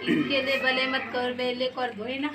इनके लिए भले मत कर, बेले कर दो ही ना।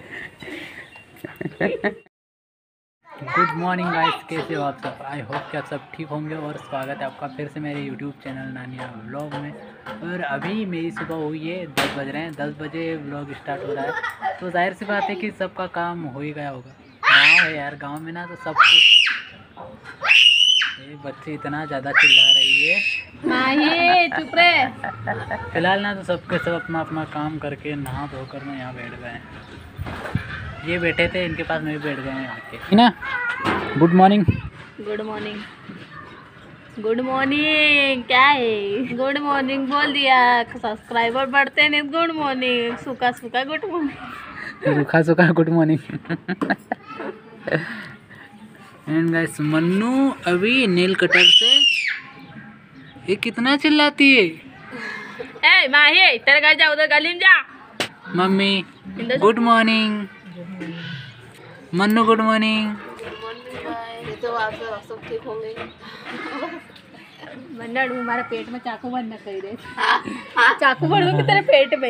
गुड मॉर्निंग गाइस, कैसे हो आप सब? आई होप कि आप सब ठीक होंगे और स्वागत है आपका फिर से मेरे यूट्यूब चैनल नानिया व्लॉग में। और अभी मेरी सुबह हुई है, 10 बज रहे हैं, 10 बजे व्लॉग स्टार्ट हो रहा है। तो जाहिर सी बात है कि सबका काम हो ही गया होगा। गांव है यार, गांव में ना तो सब कुछ। ये बच्ची इतना ज़्यादा चिल्ला रही है। माही चुप रहे। फिलहाल ना तो सबके सब अपना अपना काम करके नहा धोकर ना यहाँ बैठ गए हैं। ये बैठे थे, इनके पास मैं भी बैठ गए हैं आके ना। Good morning. Good morning, good morning क्या है? गुड मॉर्निंग बोल दिया, सब्सक्राइबर बढ़ते नहीं। गुड मॉर्निंग, सूखा सूखा गुड मॉर्निंग, सूखा सूखा good morning. And guys, Mannu अभी नेल कटर से ये कितना चिल्लाती है। ए माही तेरे घर जा, उधर गली में जा। Mummy good morning, Mannu good morning. तो आप सब ठीक होंगे। मन्ना हमारे पेट में चाकू बंद न कर रहे। चाकू भर दूंगी तेरे पेट में।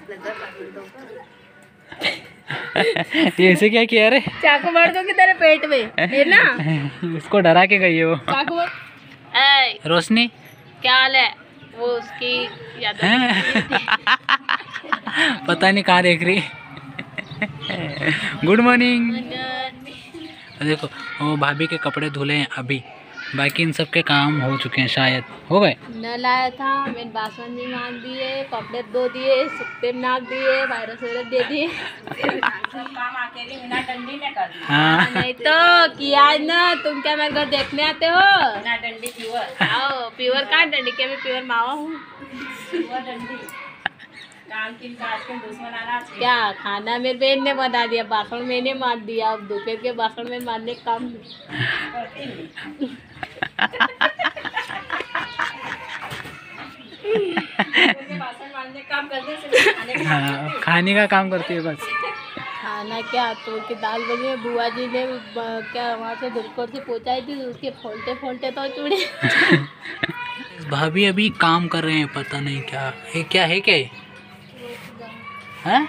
ये ऐसे क्या किया रे? चाकू भर दूंगी तेरे पेट में, है ना? इसको डरा के गई है वो। चाकू भर। रोशनी क्या हाल है? वो उसकी याद पता नहीं कहाँ देख रही। Good morning. देखो वो भाभी के कपड़े धुले हैं अभी, बाकी इन सब के काम हो चुके हैं, शायद हो गए। न लाया था, मैंने बासन भी मान दिए, कपड़े धो दिए, सुखते में नाक दिए, वायरस दे दिए। काम अकेले बिना डंडी में कर दिया। हाँ। नहीं तो किया ना। तुम क्या मेरे घर देखने आते हो? ना डंडी प्योर। आओ प्योर कहाँ डंडी के? मैं प्योर मावा हूँ। क्या खाना मेरी बहन ने बना दिया, बासन मैंने मान दिया। अब दोपहर के बासन में मारने का काम हाँ, खाने का काम करती है बस। खाना क्या, तो की दाल बनी है। बुआ जी ने क्या वहाँ से दुलकोर से पहुँचाई थी, उसके फोल्टे फोल्टे तो चूड़े। भाभी अभी काम कर रहे हैं, पता नहीं क्या है। क्या है क्या है?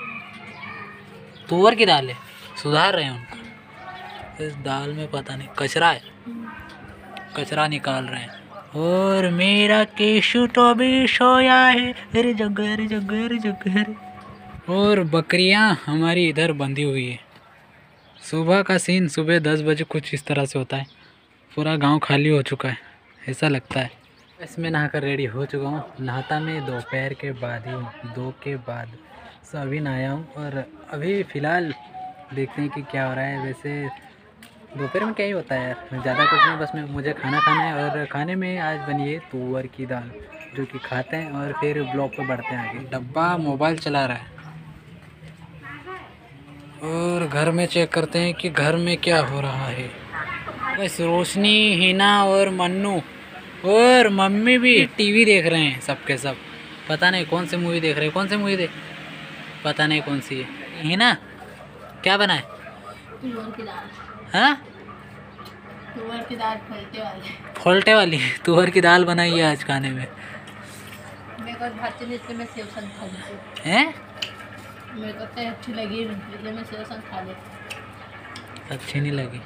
तुअर की दाल है, सुधार रहे हैं उनको। इस दाल में पता नहीं कचरा है, कचरा निकाल रहे हैं। और मेरा केशु तो भी सोया है, अरे जगह अरे जगह अरे जगह। और बकरियां हमारी इधर बंधी हुई है। सुबह का सीन सुबह 10 बजे कुछ इस तरह से होता है। पूरा गांव खाली हो चुका है, ऐसा लगता है। इसमें नहाकर रेडी हो चुका हूँ। नहाता मैं दोपहर के बाद ही हूँ, 2 के बाद। सो अभी नहाया हूँ और अभी फ़िलहाल देखते हैं कि क्या हो रहा है। वैसे दोपहर में क्या ही होता है यार, ज़्यादा कुछ नहीं, बस मुझे खाना खाना है। और खाने में आज बनी है तुअर की दाल, जो कि खाते हैं और फिर ब्लॉग पे बढ़ते हैं आगे। डब्बा मोबाइल चला रहा है और घर में चेक करते हैं कि घर में क्या हो रहा है। बस रोशनी, हिना और मन्नू और मम्मी भी टीवी देख रहे हैं, सबके सब। पता नहीं कौन सी मूवी देख रहे हैं, कौन सी मूवी देख, पता नहीं कौन सी है। हिना क्या बना है? तुअर की दाल। हाँ, तुअर की दाल फोल्टे वाली। फोल्टे वाली तुअर की दाल बनाई है आज खाने में। मेरे को भात में सेव संग खा लेती हैं? मेरे को तो अच्छी लगी, इसलिए मैं सेव संग खा लेती। अच्छी नहीं लगी।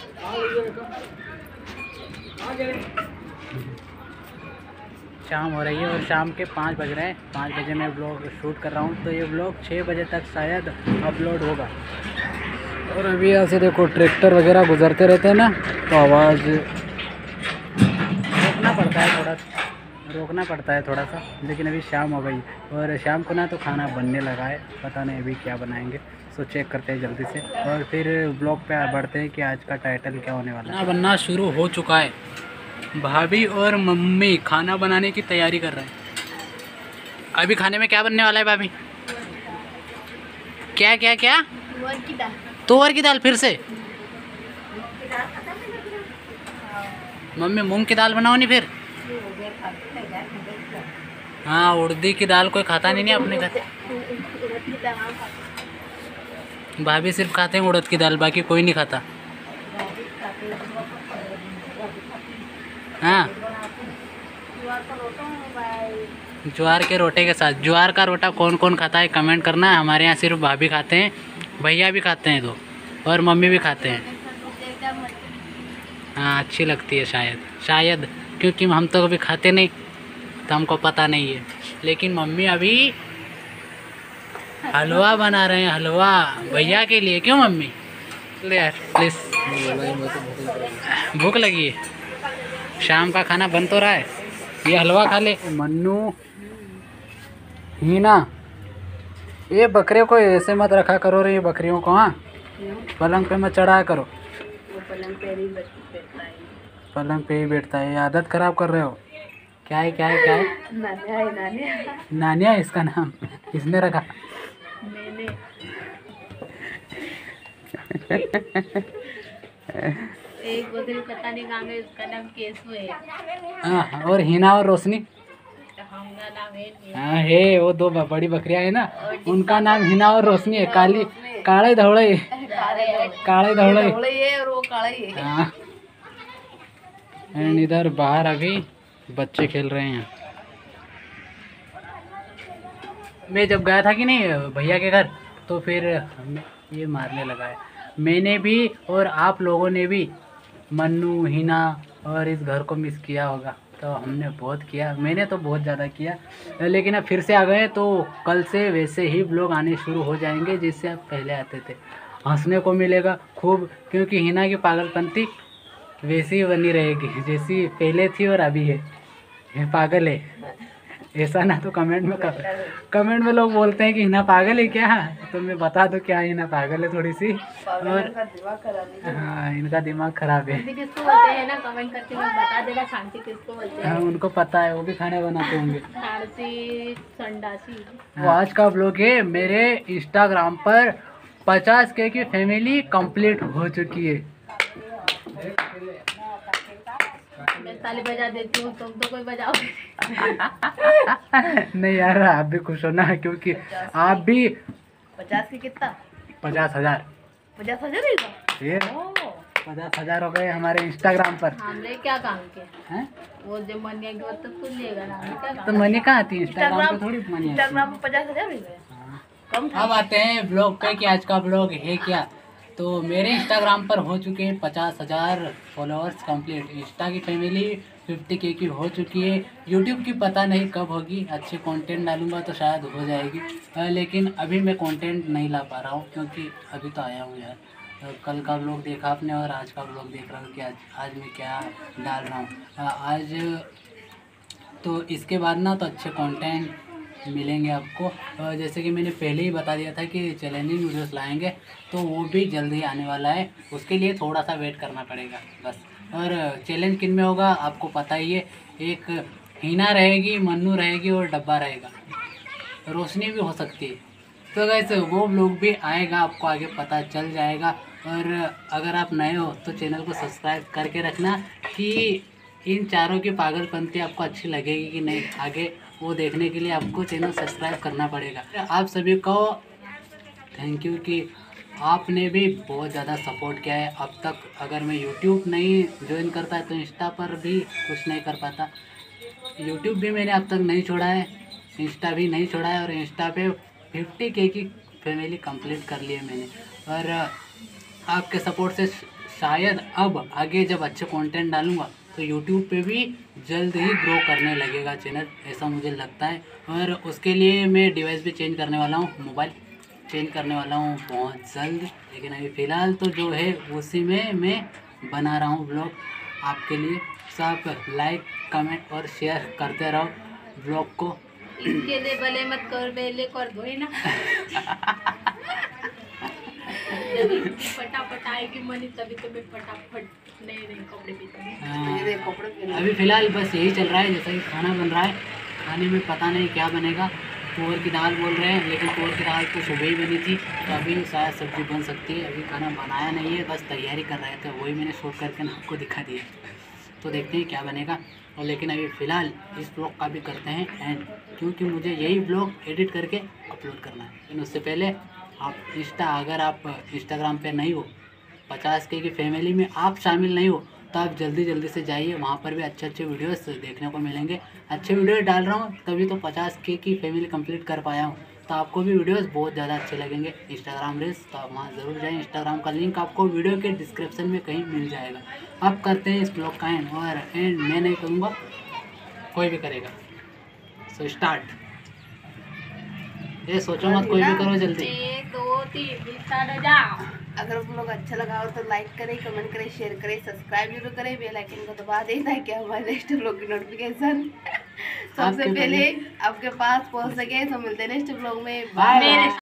शाम हो रही है और शाम के 5 बज रहे हैं। 5 बजे मैं ब्लॉग शूट कर रहा हूँ, तो ये ब्लॉग 6 बजे तक शायद अपलोड होगा। और अभी यहाँ से देखो ट्रैक्टर वगैरह गुजरते रहते हैं ना, तो आवाज़ रोकना पड़ता है थोड़ा सा। लेकिन अभी शाम हो गई और शाम को ना तो खाना बनने लगा है, पता नहीं अभी क्या बनाएंगे। सो चेक करते हैं जल्दी से और फिर ब्लॉग पे बढ़ते हैं कि आज का टाइटल क्या होने वाला है। खाना बनना शुरू हो चुका है, भाभी और मम्मी खाना बनाने की तैयारी कर रहे हैं। अभी खाने में क्या बनने वाला है भाभी? क्या क्या क्या? तुअर की दाल। तुअर की दाल फिर से? मम्मी मूंग की दाल बनाओ नहीं फिर। हाँ, उड़दी की दाल कोई खाता नहीं अपने घर। भाभी सिर्फ खाते हैं उड़द की दाल, बाकी कोई नहीं खाता। हाँ ज्वार के रोटे के साथ। ज्वार का रोटा कौन कौन खाता है कमेंट करना। हमारे यहाँ सिर्फ भाभी खाते हैं, भैया भी खाते हैं 2 और मम्मी भी खाते हैं। हाँ अच्छी लगती है शायद क्योंकि हम तो कभी खाते नहीं तो हमको पता नहीं है। लेकिन मम्मी अभी हलवा बना रहे हैं, हलवा भैया के लिए। क्यों मम्मी? ले यार प्लीज़, भूख लगी है, शाम का खाना बन तो रहा है, ये हलवा खा ले। मन्नू हीना, ये बकरे को ऐसे मत रखा करो रे, ये बकरियों को। हाँ पलंग पे मत चढ़ाया करो, वो पलंग पलंग पे ही बैठता है। ये आदत खराब कर रहे हो। क्या है क्या है क्या है? नानिया नानिया इसका नाम किसने रखा? मैंने। एक बकरी पता नहीं कहाँ गई, उसका नाम केसू है। हाँ और हीना और रोशनी? हमारा नाम है हाँ है, वो 2 बड़ी बकरियां है ना, उनका नाम हिना और रोशनी है। काले धौड़े और वो काला ही है। हाँ। एंड इधर बाहर अभी बच्चे खेल रहे हैं। मैं जब गया था कि नहीं भैया के घर, तो फिर ये मारने लगा है। मैंने भी और आप लोगों ने भी मन्नू, हिना और इस घर को मिस किया होगा। तो हमने बहुत किया, मैंने तो बहुत ज़्यादा किया। लेकिन अब फिर से आ गए तो कल से वैसे ही ब्लॉग आने शुरू हो जाएंगे जिससे आप पहले आते थे। हंसने को मिलेगा खूब, क्योंकि हिना की पागलपंती वैसी ही बनी रहेगी जैसी पहले थी और अभी है। ये पागल है ऐसा ना तो कमेंट में लोग बोलते हैं कि हिना पागल है क्या, तो मैं बता दूं क्या हिना पागल है थोड़ी सी। और हाँ इनका दिमाग खराब है। किसको बोलते हैं ना कमेंट करके मैं बता देगा, शांति किसको बोलते हैं। हाँ उनको पता है, वो भी खाना बनाते होंगे। संडासी। वो आज का ब्लॉग है, मेरे इंस्टाग्राम पर 50K की फैमिली कंप्लीट हो चुकी है। मैं ताली बजा देती हूँ, तुम तो कोई बजाओ। नहीं यार आप भी खुश हो ना, क्योंकि आप भी 50 की कितना? 50,000। 50,000 ये 50,000 हो गए हमारे इंस्टाग्राम पर। हमने क्या काम किया हैं? वो जब मन गया वो तो खुद लेगा ना, हमने क्या तो मनी कहाँ आती है इंस्टाग्राम पे, थोड़ी मनी आती है। इंस्टाग्राम पे 50,000 मिल गए। कम था। अब आते हैं ब्लॉग पे कि आज का ब्लॉग है क्या। तो मेरे इंस्टाग्राम पर हो चुके हैं 50,000 फॉलोअर्स कंप्लीट। इंस्टा की फैमिली 50K की हो चुकी है। यूट्यूब की पता नहीं कब होगी, अच्छे कंटेंट डालूंगा तो शायद हो जाएगी। लेकिन अभी मैं कंटेंट नहीं ला पा रहा हूँ क्योंकि अभी तो आया हूँ यार। कल का ब्लॉग देखा आपने और आज का ब्लॉग देख रहा हूँ कि आज मैं क्या डाल रहा हूँ। आज तो इसके बाद ना तो अच्छे कंटेंट मिलेंगे आपको। जैसे कि मैंने पहले ही बता दिया था कि चैलेंजिंग वीडियोस लाएंगे, तो वो भी जल्द ही आने वाला है। उसके लिए थोड़ा सा वेट करना पड़ेगा बस। और चैलेंज किन में होगा आपको पता ही है, एक हिना रहेगी, मन्नू रहेगी और डब्बा रहेगा, रोशनी भी हो सकती है। तो वैसे वो लोग भी आएगा, आपको आगे पता चल जाएगा। और अगर आप नए हो तो चैनल को सब्सक्राइब करके रखना कि इन चारों की पागलपंती आपको अच्छी लगेगी कि नहीं, आगे वो देखने के लिए आपको चैनल सब्सक्राइब करना पड़ेगा। आप सभी को थैंक यू कि आपने भी बहुत ज़्यादा सपोर्ट किया है अब तक। अगर मैं यूट्यूब नहीं ज्वाइन करता तो इंस्टा पर भी कुछ नहीं कर पाता। यूट्यूब भी मैंने अब तक नहीं छोड़ा है, इंस्टा भी नहीं छोड़ा है। और इंस्टा पे 50K की फैमिली कंप्लीट कर ली है मैंने। और आपके सपोर्ट से शायद अब आगे जब अच्छे कंटेंट डालूंगा तो यूट्यूब पे भी जल्द ही ग्रो करने लगेगा चैनल, ऐसा मुझे लगता है। और उसके लिए मैं डिवाइस भी चेंज करने वाला हूँ, मोबाइल चेंज करने वाला हूँ बहुत जल्द। लेकिन अभी फ़िलहाल तो जो है उसी में मैं बना रहा हूँ ब्लॉग आपके लिए। सब लाइक कमेंट और शेयर करते रहो ब्लॉग को। इसके लिए भले मत कर, पहले कर दो ही ना। फटाफट आएगी मनी तभी तो मैं फटाफट नए कपड़े पहनूंगी। अभी फ़िलहाल बस यही चल रहा है। जैसा कि खाना बन रहा है, खाने में पता नहीं क्या बनेगा। तुअर की दाल बोल रहे हैं, लेकिन तुअर की दाल तो सुबह ही बनी थी, तो अभी शायद सब्ज़ी बन सकती है। अभी खाना बनाया नहीं है, बस तैयारी कर रहे थे, वही मैंने शूट करके ना आपको दिखा दिया। तो देखते हैं क्या बनेगा। और लेकिन अभी फ़िलहाल इस ब्लॉग का भी करते हैं एंड, क्योंकि मुझे यही ब्लॉग एडिट करके अपलोड करना है। लेकिन उससे पहले अगर आप इंस्टाग्राम पे नहीं हो, 50K की फैमिली में आप शामिल नहीं हो, तो आप जल्दी जल्दी से जाइए, वहाँ पर भी अच्छे अच्छे वीडियोस देखने को मिलेंगे। अच्छे वीडियो डाल रहा हूँ तभी तो 50K की फैमिली कंप्लीट कर पाया हूँ। तो आपको भी वीडियोस बहुत ज़्यादा अच्छे लगेंगे। इंस्टाग्राम रील्स, तो आप वहाँ ज़रूर जाएँ। इंस्टाग्राम का लिंक आपको वीडियो के डिस्क्रिप्शन में कहीं मिल जाएगा। अब करते हैं इस ब्लॉग का एंड, और एंड मैं नहीं करूँगा, कोई भी करेगा। So start. ये सोचो मत, कोई भी करो जल्दी। 1 2 3 स्टार्ट हो जाओ। अगर ब्लॉग अच्छा लगा हो तो लाइक करें, कमेंट करें, शेयर करें, सब्सक्राइब जरूर करें, बेल आइकन को दबा दें ताकि हमारे नेक्स्ट ब्लॉग की नोटिफिकेशन सबसे पहले आपके पास पहुंच सके। तो मिलते हैं नेक्स्ट ब्लॉग में। बाय। मेरे